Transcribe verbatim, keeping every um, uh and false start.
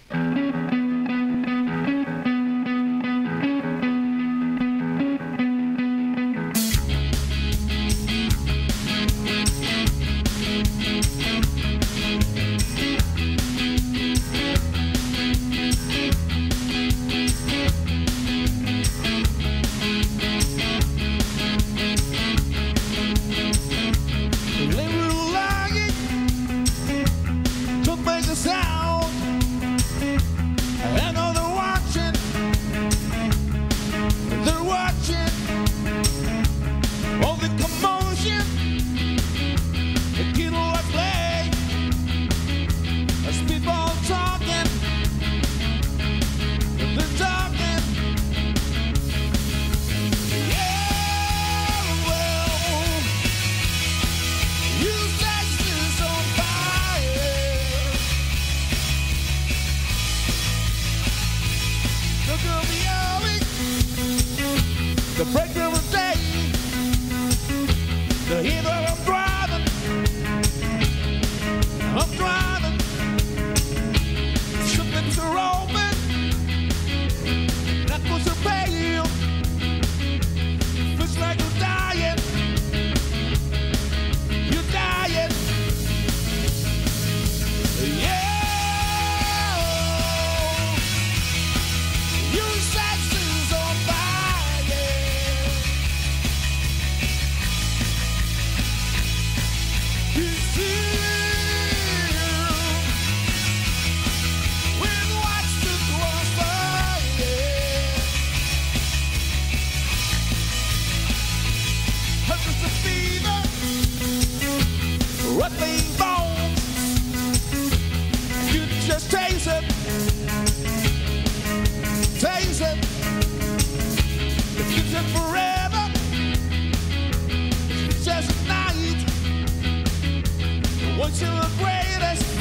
The break of the day, the heat that I'm driving, I'm driving, something to open, that was a pale, looks like you're dying, you're dying, yeah. Rattling bones, you just taste it, taste it, it keeps it forever, it's just a night, once you're the greatest.